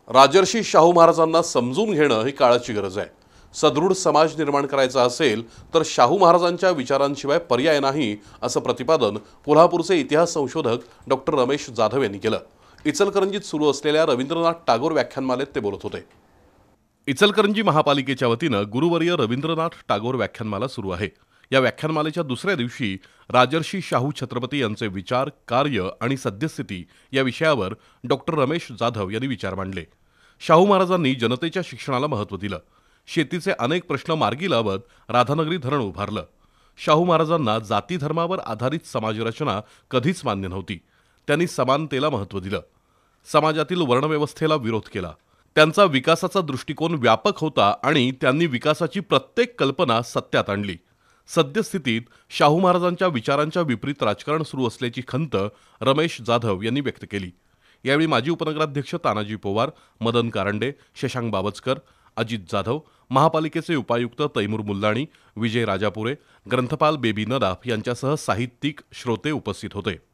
राजर्षी शाहू महाराजांना समजून घेणं ही काळाची गरज आहे। सदृढ समाज निर्माण करायचा असेल तर शाहू महाराजांच्या विचारांशिवाय पर्याय नाही, असं प्रतिपादन कोल्हापूरचे इतिहास संशोधक डॉक्टर रमेश जाधव यांनी केलं। इचलकरंजीत सुरू असलेल्या रवींद्रनाथ टागोर व्याख्यानमालेत ते बोलत होते। इचलकरंजी महापालिकेच्या वतीनं गुरुवर्य रवींद्रनाथ टागोर व्याख्यानमाला सुरू आहे। या व्याख्यानमालेच्या दुसऱ्या दिवशी राजर्षी शाहू छत्रपती यांचे विचार, कार्य आणि सद्यस्थिती या विषयावर डॉक्टर रमेश जाधव यांनी विचार मांडले। शाहू महाराजांनी जनतेच्या शिक्षणाला महत्त्व दिलं, शेतीचे अनेक प्रश्न मार्गी लावत राधानगरी धरण उभारलं। शाहू महाराजांना जाती धर्मावर आधारित समाजरचना कधीच मान्य नव्हती, त्यांनी समानतेला महत्त्व दिलं, समाजातील वर्णव्यवस्थेला विरोध केला। त्यांचा विकासाचा दृष्टिकोन व्यापक होता आणि त्यांनी विकासाची प्रत्येक कल्पना सत्यात आणली। सद्यस्थितीत शाहू महाराजांच्या विचारांच्या विपरीत राजकारण सुरू असल्याची खंत रमेश जाधव यांनी व्यक्त केली। यावेळी माजी उपनगराध्यक्ष तानाजी पोवार, मदन कारंडे, शशांक बावचकर, अजित जाधव, महापालिकेचे उपायुक्त तैमूर मुल्लाणी, विजय राजापुरे, ग्रंथपाल बेबी नदाफ यांच्यासह साहित्यिक, श्रोते उपस्थित होते।